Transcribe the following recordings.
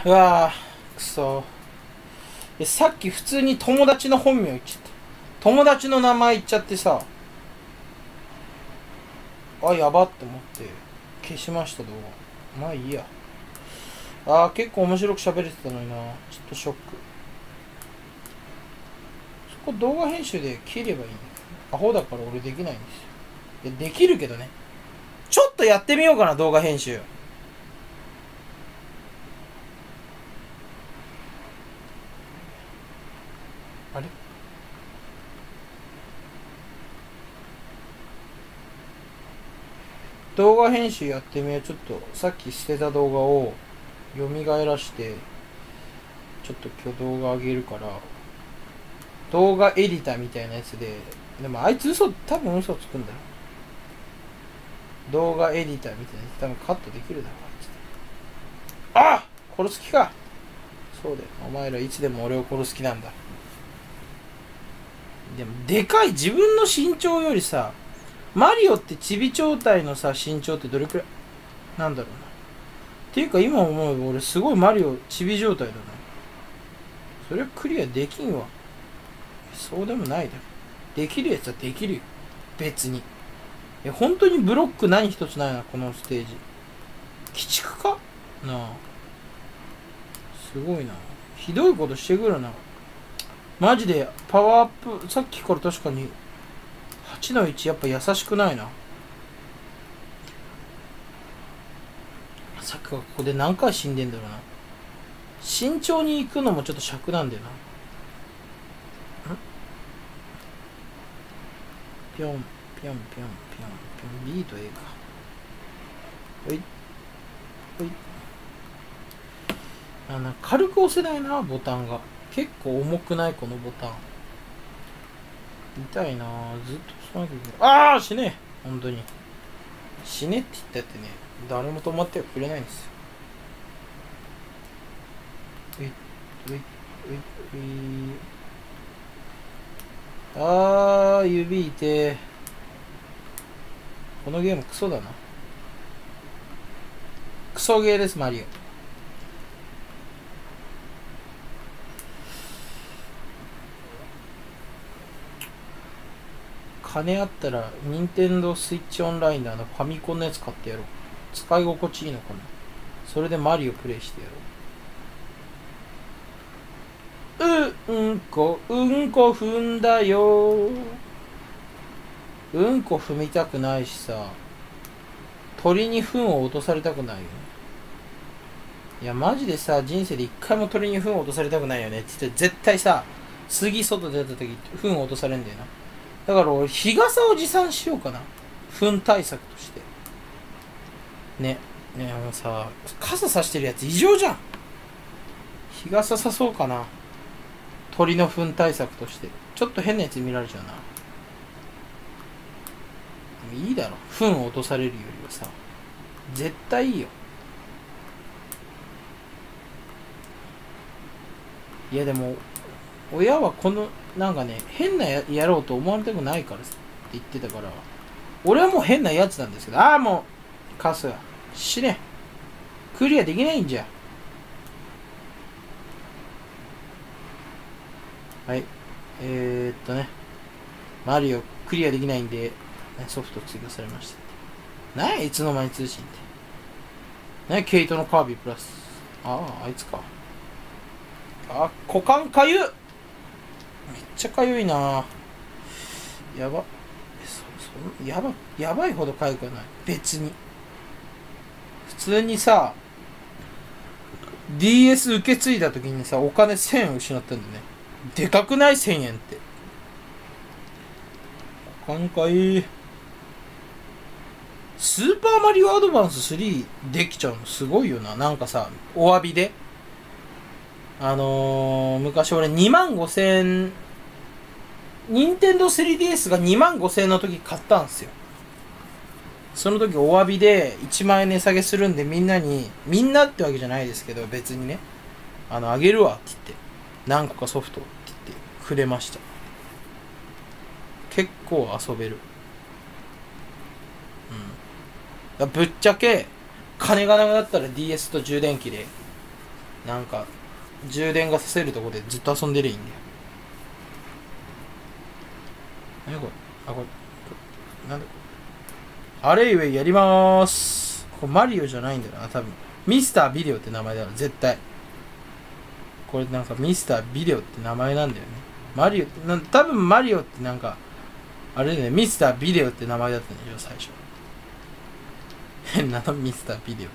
うわーくそー。さっき普通に友達の本名言っちゃった。友達の名前言っちゃってさ、あ、やばって思って消しました動画。まあいいや。あー結構面白く喋れてたのにな。ちょっとショック。そこ動画編集で切ればいいんだよ。アホだから俺できないんですよ。いやできるけどね。ちょっとやってみようかな、動画編集。あれ動画編集やってみよう。ちょっとさっき捨てた動画を蘇らしてちょっと今日動画上げるから、動画エディターみたいなやつで、でもあいつ多分嘘つくんだよ。動画エディターみたいなやつ多分カットできるだろう。あっ殺す気か。そうだよ、お前らいつでも俺を殺す気なんだ。でもでかい、自分の身長よりさ、マリオってチビ状態のさ身長ってどれくらいなんだろうな。っていうか今思う俺すごいマリオチビ状態だな。それはクリアできんわ。そうでもないだろ。できるやつはできるよ別に。いや本当にブロック何一つないなこのステージ。鬼畜かなあ。すごいな。ひどいことしてくるなマジで。パワーアップさっきから確かに8の1やっぱ優しくないな。さっきはここで何回死んでんだろうな。慎重に行くのもちょっと尺なんだよな。ぴょんぴょんぴょんぴょんぴょん B と A か。ほいほい。なんか軽く押せないなボタンが。結構重くないこのボタン。痛いなずっと押さなきゃいけない。ああ死ねえ本当に死ねって言ったってね誰も止まってはくれないんですよ。ういういうあー指痛え。このゲームクソだな。クソゲーですマリオ。金あったら任天堂スイッチオンラインでファミコンのやつ買ってやろう。使い心地いいのかな。それでマリオプレイしてやろう。うんこ踏んだよ。うんこ踏みたくないしさ、鳥に糞を落とされたくないよね。いやマジでさ人生で一回も鳥に糞を落とされたくないよねって言って絶対さ、次外出た時糞を落とされるんだよな。だから俺日傘を持参しようかな、糞対策としてね。ねえもうさ傘さしてるやつ異常じゃん。日傘さそうかな、鳥の糞対策として。ちょっと変なやつ見られちゃうな。でもいいだろ、糞を落とされるよりはさ絶対いいよ。いやでも親はこのなんかね変なやろうと思われたくないからって言ってたから、俺はもう変なやつなんですけど。ああもうカスが死ね、クリアできないんじゃ。はいマリオクリアできないんでソフト追加されました。何やいつの間に通信って何やケイトのカービィプラス。あああいつか。あ股間かゆっ、めっちゃかゆいな。やばやばいほどかゆくはない別に。普通にさ DS 受け継いだ時にさお金1000円失ったんだよね。でかくない1000円って。今回スーパーマリオアドバンス3できちゃうのすごいよな。なんかさお詫びで昔俺25000円、任天堂 3DS が25000円の時買ったんですよ。その時お詫びで1万円値下げするんでみんなってわけじゃないですけど別にねあげるわって言って何個かソフトって言ってくれました。結構遊べる。ぶっちゃけ金がなくなったら DS と充電器でなんか充電がさせるとこでずっと遊んでりゃいいんだよ。何これ、これなんだこれ、アレイウェイやりまーす。これマリオじゃないんだよな、多分ミスタービデオって名前だろ絶対。これなんかミスタービデオって名前なんだよね。マリオって多分マリオってなんかあれね、ミスタービデオって名前だったんでしょ最初。変なのミスタービデオって。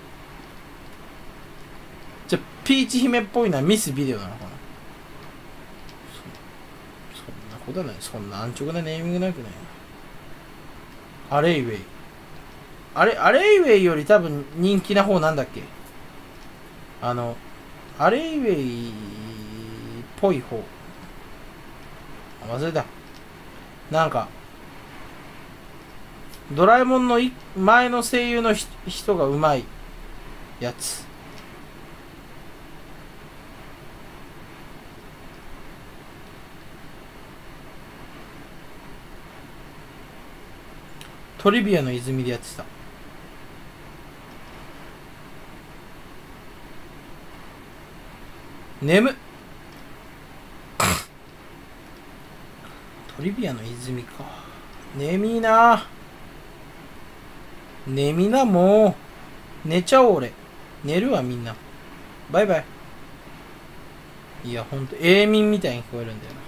じゃあピーチ姫っぽいのはミスビデオなのかな。そんなことはない。そんな安直なネーミングなくない。アレイウェイ、アレイウェイより多分人気な方なんだっけ。アレイウェイっぽい方忘れた。なんかドラえもんの前の声優の人がうまいやつ。トリビアの泉でやってた。眠っ。トリビアの泉か。眠いな。眠いな、もう寝ちゃおう。俺寝るわ。みんなバイバイ。いやほんと永眠みたいに聞こえるんだよ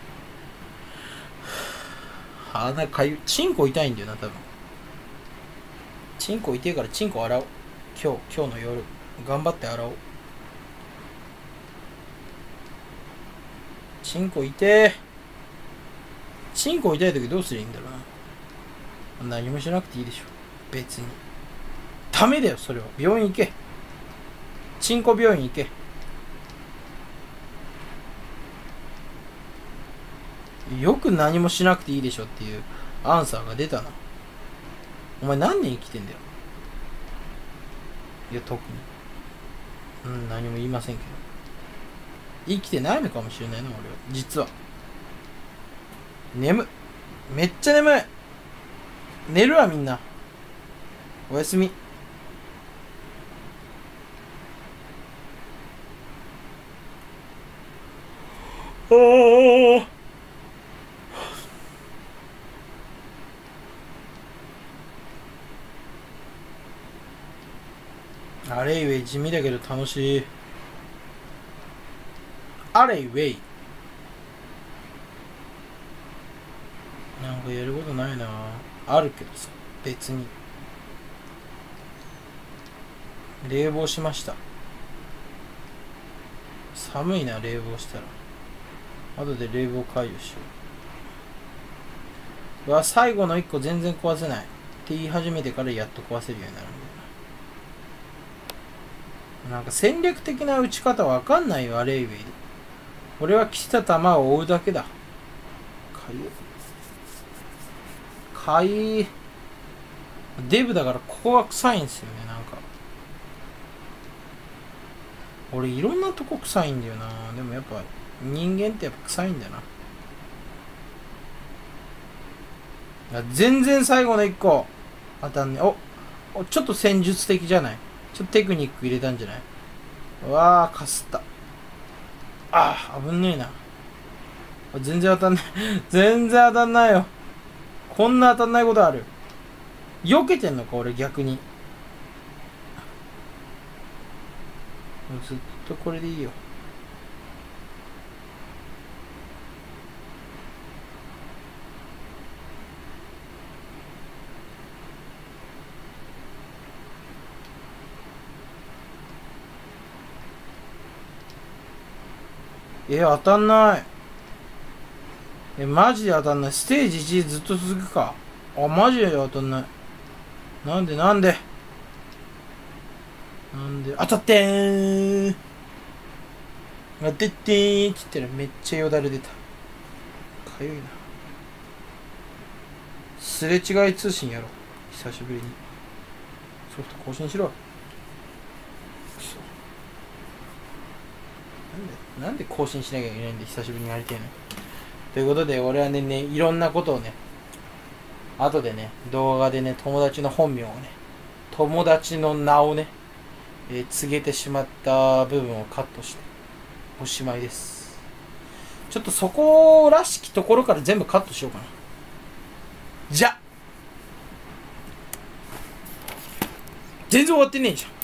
な。鼻かゆい。チンコ痛いんだよな多分。チンコ痛いからチンコ洗おう。今日の夜頑張って洗おう。チンコ痛え。チンコ痛い時どうすりゃいいんだろうな。何もしなくていいでしょ別に。ダメだよそれは。病院行け。チンコ病院行け。よく何もしなくていいでしょっていうアンサーが出たな。お前何年生きてんだよ。いや特に何も言いませんけど。生きてないのかもしれないな俺は実は。眠っ。めっちゃ眠い。寝るわみんな。おやすみ。アレイウェイ地味だけど楽しい。アレイウェイなんかやることないな。あるけどさ別に。冷房しました。寒いな冷房したら。後で冷房解除しよう。うわ最後の1個全然壊せないって言い始めてからやっと壊せるようになるんだよな。なんか戦略的な打ち方わかんないよアレイウェイで。俺は来た球を追うだけだ。かゆいデブだからここが臭いんですよね。なんか俺いろんなとこ臭いんだよな。でもやっぱ人間ってやっぱ臭いんだな。全然最後の1個当たんね。おちょっと戦術的じゃない。ちょっとテクニック入れたんじゃない。うわーかすった。危ねえな。全然当たんない全然当たんないよ。こんな当たんないことある。避けてんのか俺逆に。ずっとこれでいいよ。当たんない。マジで当たんない。ステージ1ずっと続くか。マジで当たんない。なんで当たってー。当ててーって言ったらめっちゃよだれ出た。かゆいな。すれ違い通信やろう。久しぶりに。ソフト更新しろ。なんで更新しなきゃいけないんで久しぶりにやりたいの。ということで俺はねいろんなことをね後でね動画でね友達の本名をね友達の名をね告げてしまった部分をカットしておしまいです。ちょっとそこらしきところから全部カットしようかな。じゃ全然終わってねえじゃん。